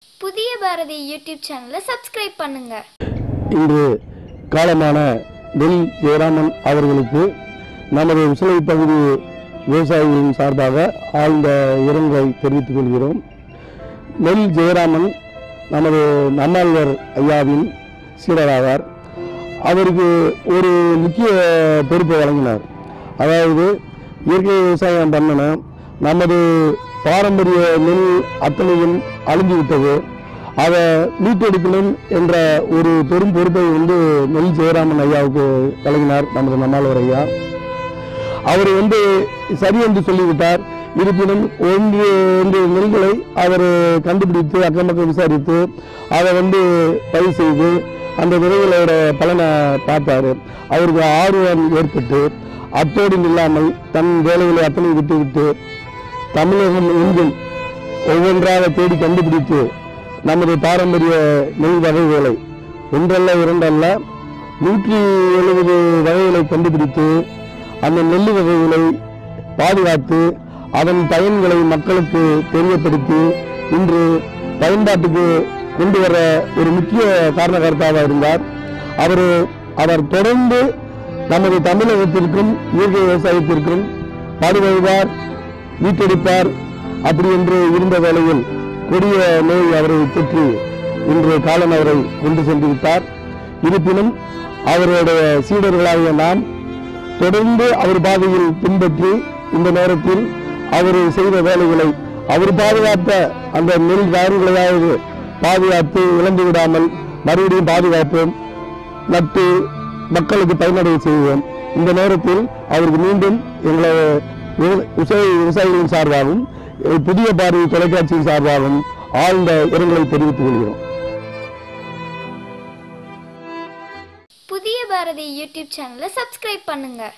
புதிய பாரதி யூடியூப் சேனலை சப்ஸ்கிரைப் பண்ணுங்க. இன்று காலமான நெல் ஜெயராமன் அவர்களுக்கு நமது உசிலை பகுதி விவசாயிகளின் சார்பாக ஆழ்ந்த இரங்கலை தெரிவித்துக் கொள்கிறோம். நெல் ஜெயராமன் நமது நம்மாழ்வார் ஐயாவின் சீடராவார். அவருக்கு ஒரு முக்கிய பொறுப்பை வழங்கினார். அதாவது இயற்கை விவசாயம் பண்ணன நமது பாரம்பரிய நெல் அத்தனையும் அழிந்துவிட்டது, அதை மீட்டெடுக்கணும் என்ற ஒரு பெரும் பொறுப்பை நெல் ஜெயராமன் ஐயாவுக்கு வழங்கினார் நமது நம்மாழ்வார் ஐயா. அவர் சரி என்று சொல்லிவிட்டார். இருப்பினும் ஒன்று நெல்களை அவர் கண்டுபிடித்து அக்கம் பக்கம் விசாரித்து அதை பதிவு செய்து அந்த விதைகளோட பலனை பார்த்தாரு. அவருக்கு ஆர்வம் ஏற்பட்டு அத்தோடு இல்லாமல் தன் வேலைகளை அத்தனை விட்டுவிட்டு தமிழகம் எங்கும் ஒவ்வொன்றாக தேடி கண்டுபிடித்து நமது பாரம்பரிய நெல் வகைகளை ஒன்றல்ல இரண்டல்ல 170 வகைகளை கண்டுபிடித்து அந்த நெல் வகைகளை பாதுகாத்து அதன் பயன்களை மக்களுக்கு தெரியப்படுத்தி இன்று பயன்பாட்டுக்கு கொண்டு வர ஒரு முக்கிய காரணகர்த்தாவாக இருந்தார். அவர் தொடர்ந்து நமது தமிழகத்திற்கும் இயற்கை விவசாயத்திற்கும் பாடுபடுவார், மீட்டெடுப்பார். அப்படி என்று இருந்த வேளையில் கொடிய நோய் அவரை தொற்றி இன்று காலம் அவரை கொண்டு சென்று விட்டார். இருப்பினும் அவருடைய சீடர்களாகிய நாம் தொடர்ந்து அவர் பாதையில் பின்பற்றி இந்த நேரத்தில் அவர் செய்த வேலைகளை அவர் பாதுகாத்த அந்த நெல் வயல்களையாவது பாதுகாத்து இழந்து விடாமல் மறுபடியும் பாதுகாப்போம், நட்டு மக்களுக்கு பயனடைய செய்வோம். இந்த நேரத்தில் அவருக்கு மீண்டும் எங்களை விவசாயிகளின் சார்பாகவும் புதிய பாரதி தொலைக்காட்சியின் சார்பாகவும் ஆழ்ந்த இரங்கலை தெரிவித்துக் கொள்கிறோம். புதிய பாரதி யூடியூப் சேனலை சப்ஸ்கிரைப் பண்ணுங்க.